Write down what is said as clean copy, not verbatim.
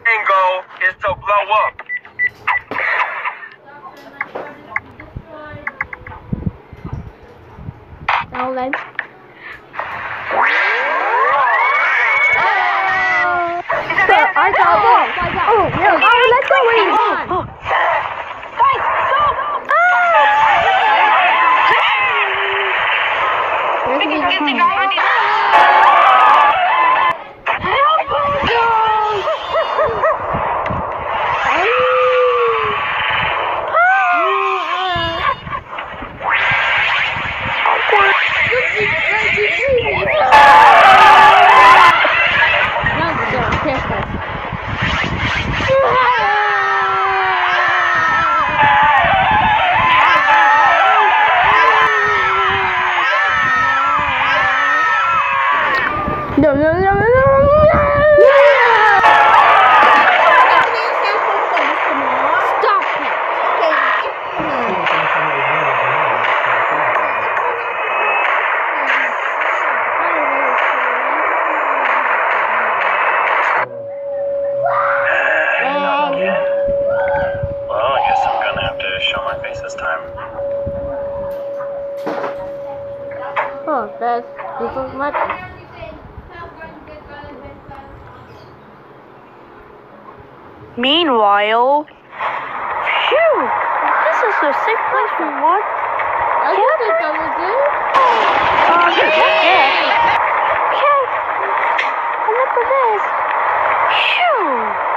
main goal is to blow up. Now then. I got one. Oh, yeah. Oh, let's go. Guys, stop! We can get the guy on Oh, this was much. Meanwhile, phew, this is the safe place we want. I think that was it. Yeah. Okay. And look at this. Phew.